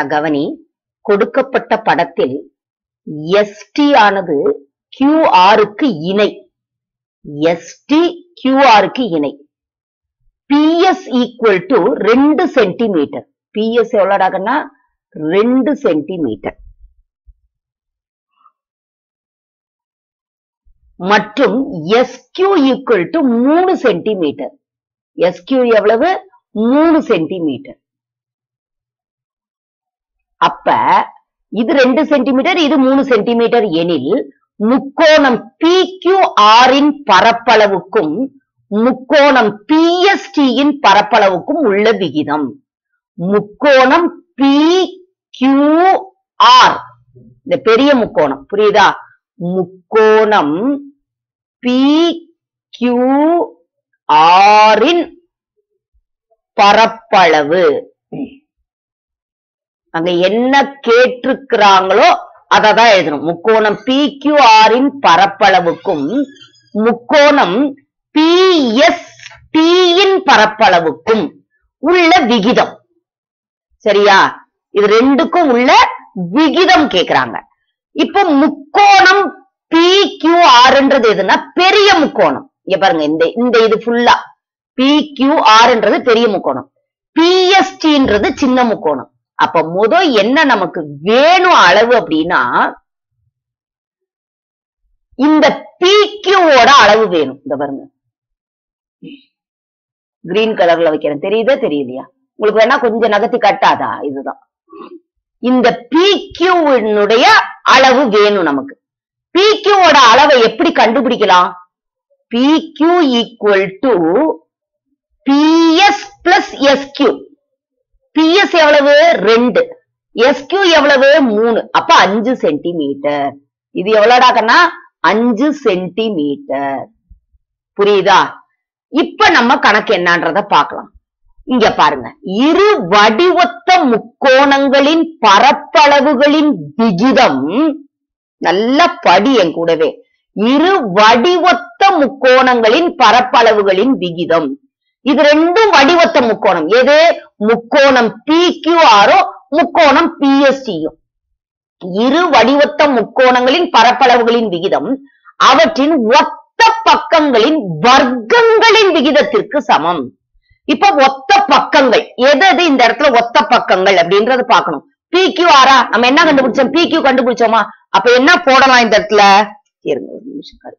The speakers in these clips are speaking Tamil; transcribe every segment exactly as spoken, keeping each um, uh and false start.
கவனி, கொடுக்கப்பட்ட படத்தில் எஸ்டி ஆனது கியூஆருக்கு இணை. எஸ்டி கியூஆருக்கு இணை. பிஎஸ் ஈக்குவல் டு ரெண்டு சென்டிமீட்டர். பிஎஸ் எவ்வளோடாகன்னா ரெண்டு சென்டிமீட்டர். மற்றும் எஸ்கியூ ஈக்குவல் டு மூணு சென்டிமீட்டர். எஸ்கியூ எவ்வளவு? மூணு சென்டிமீட்டர். அப்ப இது ரெண்டு சென்டிமீட்டர், இது மூணு சென்டிமீட்டர் எனில் முக்கோணம் பி கியூ ஆரின் பரப்பளவுக்கும் முக்கோணம் பிஎஸ்டியின் பரப்பளவுக்கும் உள்ள விகிதம். முக்கோணம் பி கியூ ஆர், இந்த பெரிய முக்கோணம், புரியுதா? முக்கோணம் பி கியூ ஆரின் பரப்பளவு. அங்க என்ன கேட்டிருக்கிறாங்களோ அததான் எழுதணும். முக்கோணம் பி கியூ ஆரின் பரப்பளவுக்கும் முக்கோணம் பிஎஸ்டியின் பரப்பளவுக்கும் உள்ள விகிதம். சரியா? இது ரெண்டுக்கும் உள்ள விகிதம் கேக்குறாங்க. இப்ப முக்கோணம் பி கியூ ஆர்ன்றது எதுனா பெரிய முக்கோணம். இங்க பாருங்க, இந்த இந்த இது ஃபுல்லா பி கியூ ஆர்ன்றது பெரிய முக்கோணம், பிஎஸ்டின்றது சின்ன முக்கோணம். அப்ப முத என்ன நமக்கு வேணும் அளவு அப்படின்னா இந்த பி கியூவோட அளவு வேணும். இந்த பாருங்க, கிரீன் கலர்ல வைக்கிறேன், தெரியுதா தெரியலையா? உங்களுக்கு வேணா கொஞ்சம் நகர்த்தி கட்டாதா? இதுதான் இந்த பி கியூனுடைய அளவு வேணும் நமக்கு. பி கியூவோட அளவை எப்படி கண்டுபிடிக்கலாம்? P Q equal to PS plus SQ. PS எவ்வளவு? ரெண்டு. எஸ்கியூ எவ்வளவு? மூணு. அப்ப அஞ்சு சென்டிமீட்டர். இது எவ்வளோடாக்கன்னா அஞ்சு சென்டிமீட்டர். புரியுதா? இப்ப நம்ம கணக்கு என்னன்றத பார்க்கலாம். இங்க பாருங்க, இரு வடிவொத்த முக்கோணங்களின் பரப்பளவுகளின் விகிதம். நல்ல படி என் கூடவே. இரு வடிவொத்த முக்கோணங்களின் பரப்பளவுகளின் விகிதம். இது ரெண்டும் வடிவொத்த முக்கோணம். எது? முக்கோணம் பி கியூ ஆரோ முக்கோணம் பிஎஸ்டியும். இரு வடிவொத்த முக்கோணங்களின் பரப்பளவுகளின் விகிதம் அவற்றின் ஒத்த பக்கங்களின் வர்க்கங்களின் விகிதத்திற்கு சமம். இப்ப ஒத்த பக்கங்கள் எது எது இந்த இடத்துல ஒத்த பக்கங்கள் அப்படின்றத பாக்கணும். பி கியூ ஆரா நம்ம என்ன கண்டுபிடிச்சோம்? பி கியூ கண்டுபிடிச்சோமா? அப்ப என்ன போடலாம் இந்த இடத்துல? ஒரு நிமிஷம்,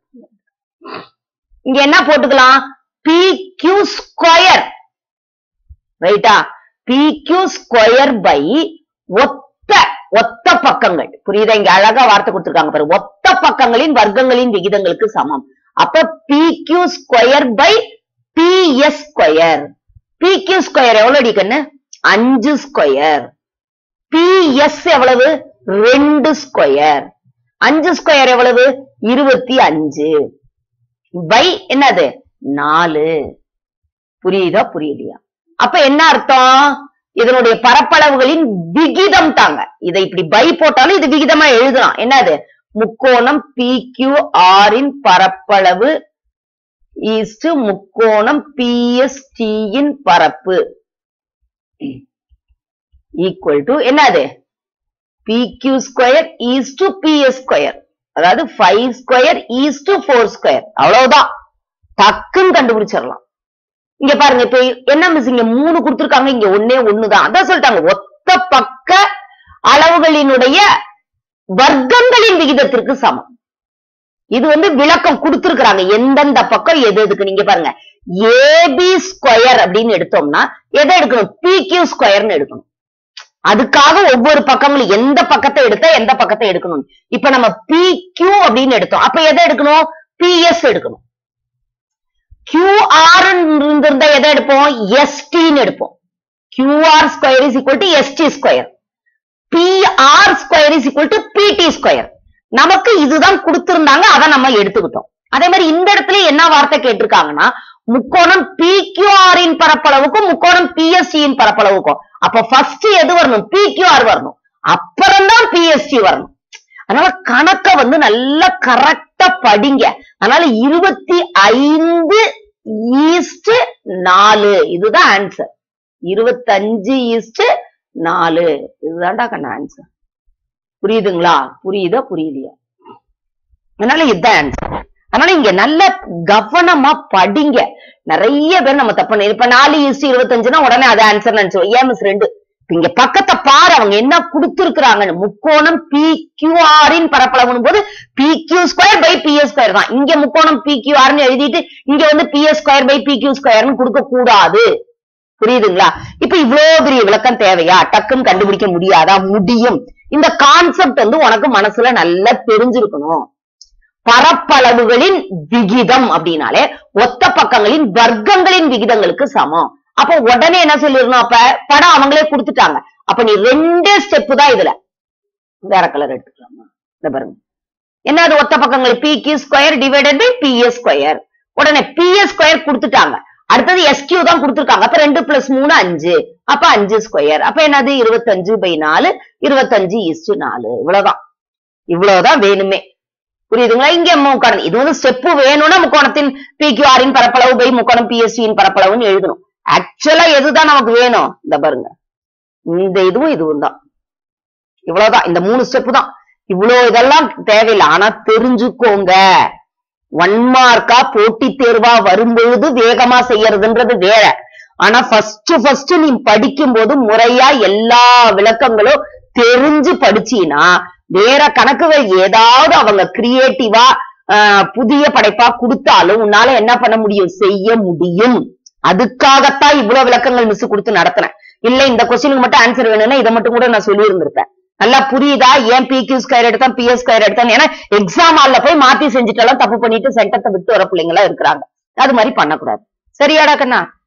இங்க என்ன போட்டுக்கலாம்? P Q square. ரைட்டா? பி கியூ ஸ்கொயர் பை ஒத்த ஒத்த பக்கங்கள். புரியுதா? இங்க அழகா வார்த்தை கொடுத்திருக்காங்க பாரு, ஒத்த பக்கங்களின் வர்க்கங்களின் விகிதங்களுக்கு சமம். அப்ப P Q square by PS square. P Q square எவ்வளவு அடிக்கன்னு? அஞ்சு ஸ்கொயர். பிஎஸ் எவ்வளவு? ரெண்டு ஸ்கொயர். அஞ்சு ஸ்கொயர் எவ்வளவு? இருபத்தி அஞ்சு பை என்னது? நாலு. புரியுதா புரியலையா? அப்ப என்ன அர்த்தம்? இதனுடைய பரப்பளவுகளின் விகிதம் தாங்க. இதை இப்படி பை போட்டாலும் இது விகிதமா எழுதலாம். என்னது? முக்கோணம் பி கியூ ஆரின் பரப்பளவு ஈஸ்ட் முக்கோணம் பிஎஸ்டியின் பரப்பு ஈக்குவல் டு என்னது? P Q square is to PS square. அதாவது five square is to four square. அவ்வளவுதான், டக்குன்னு கண்டுபிடிச்சிடலாம். இங்க பாருங்க, இப்ப என்ன மிஸ், இங்க மூணு கொடுத்திருக்காங்க, இங்க ஒன்னே ஒண்ணுதான். அதான் சொல்லிட்டாங்க, ஒத்த பக்க அளவுகளினுடைய வர்க்கங்களின் விகிதத்திற்கு சமம். இது வந்து விளக்கம் கொடுத்திருக்கிறாங்க, எந்தெந்த பக்கம் எது எதுக்கு. நீங்க பாருங்க, ஏபி ஸ்கொயர் அப்படின்னு எடுத்தோம்னா எதை எடுக்கணும்? பி கியூ ஸ்கொயர்னு எடுக்கணும். அதுக்காக ஒவ்வொரு பக்கங்களும் எந்த பக்கத்தை எடுத்தா எந்த பக்கத்தை எடுக்கணும். இப்ப நம்ம பி கியூ அப்படின்னு எடுத்தோம், அப்ப எதை எடுக்கணும்? பிஎஸ் எடுக்கணும். கியூஆர் இருந்தா எதை எடுப்போம்? எஸ்டின்னு எடுப்போம். QR square is equal to ST square. PR square is equal to PT square. நமக்கு இதுதான் கொடுத்திருந்தாங்க, அதை நம்ம எடுத்துக்கிட்டோம். அதே மாதிரி இந்த இடத்துல என்ன வார்த்தை கேட்டிருக்காங்கன்னா, முக்கோணம் பி கியூ ஆரின் பரப்பளவுக்கும் முக்கோணம் பிஎஸ்டியின் பரப்பளவுக்கும். அப்ப ஃபர்ஸ்ட் எது வரணும்? பி கியூ ஆர் வரணும், அப்புறம்தான் பிஎஸ்டி வரணும். அதனால கணக்க வந்து நல்லா கரெக்டா படிங்க. அதனால இருபத்தி ஐந்து ஈஸ்ட் நாலு இதுதான் ஆன்சர். இருபத்தி அஞ்சு ஈஸ்ட் நாலு. இதுதான்டா கண்ண ஆன்சர். புரியுதுங்களா? புரியுதா புரியலையா? அதனால இதுதான் ஆன்சர். அதனால இங்க நல்ல கவனமா படிங்க. நிறைய பேர் நம்ம தப்பு பண்ணி இப்ப நாலு ஈஸ்ட் இருபத்தஞ்சுனா உடனே அது ஆன்சர் நினைச்சோம். ஏன் மிஸ் ரெண்டு இங்க பக்கத்தை பாரு அவங்க என்ன கொடுத்திருக்கிறாங்கன்னு. முக்கோணம் பி கியூ ஆரின் பரப்பளவுன்னு போது P Q square by P S square தான். இங்க முக்கோணம் பி கியூ ஆர்னு எழுதிட்டு இங்க வந்து P S square by P Q ஸ்கொயர்னு கொடுக்க கூடாது. புரியுதுங்களா? இப்ப இவ்வளவு பெரிய விளக்கம் தேவையா? டக்குன்னு கண்டுபிடிக்க முடியாதா? முடியும். இந்த கான்செப்ட் வந்து உனக்கு மனசுல நல்லா தெரிஞ்சிருக்கணும். பரப்பளவுகளின் விகிதம் அப்படின்னாலே ஒத்த பக்கங்களின் வர்க்கங்களின் விகிதங்களுக்கு சமம். அப்ப உடனே என்ன சொல்லிடணும்? அப்ப படம் அவங்களே கொடுத்துட்டாங்க. அப்ப நீ ரெண்டே ஸ்டெப் தான் இதுல. வேற கலர் எடுத்துக்கலாமா? இந்த பாருங்க என்னது ஒத்த பக்கங்கள் P Q square divided by P S square. உடனே பி எஸ் ஸ்கொயர் கொடுத்துட்டாங்க. அடுத்தது எஸ்கியூ தான் கொடுத்துருக்காங்க. அப்ப ரெண்டு பிளஸ் மூணு அஞ்சு. அப்ப அஞ்சு ஸ்கொயர். அப்ப என்னது இருபத்தஞ்சு பை நாலு இருபத்தஞ்சு ஈஸ்ட் நாலு. இவ்வளவுதான். இவ்வளவுதான் வேணுமே. புரியுதுங்களா? இங்க முக்கோணம் இது வந்து ஸ்டெப் வேணும்னா முக்கோணத்தின் பி கியூ ஆரின் பரப்பளவு பை முக்கோணம் பி எஸ் சியின் பரப்பளவுன்னு எழுதணும். ஆக்சுவலா எதுதான் நமக்கு வேணும்? இந்த பாருங்க இந்த இதுவும் இதுவும் தான். இவ்வளவுதான். இந்த மூணு ஸ்டெப் தான். இவ்வளவு இதெல்லாம் தேவையில்லை. ஆனா தெரிஞ்சுக்கோங்க, ஒன் மார்க்கா போட்டி தேர்வா வரும்பொழுது வேகமா செய்யறதுன்றது வேற. ஆனா ஃபர்ஸ்ட் ஃபர்ஸ்ட் நீ படிக்கும் போது முறையா எல்லா விளக்கங்களும் தெரிஞ்சு படிச்சீனா வேற கணக்குகள் ஏதாவது அவங்க கிரியேட்டிவா புதிய படைப்பா கொடுத்தாலும் உன்னால என்ன பண்ண முடியும்? செய்ய முடியும். அதுக்காகத்தான் இவ்வளவு விளக்கங்கள் மிஸ் கொடுத்து நடத்தினேன். இல்ல இந்த கொஸ்டினுக்கு மட்டும் ஆன்சர் வேணும்னா இதை மட்டும் கூட நான் சொல்லி இருந்திருப்பேன். நல்லா புரியுதா? ஏன் பி கியூ ஸ்கொயர் எடுத்தான் பி எஸ் ஸ்கொயர் எடுத்தான்? ஏன்னா எக்ஸாம் ஹால்ல போய் மாத்தி செஞ்சுட்டாலும் தப்பு பண்ணிட்டு சென்டத்தை விட்டு வர பிள்ளைங்களா இருக்கிறாங்க. அது மாதிரி பண்ணக்கூடாது. சரியாடா கண்ணா?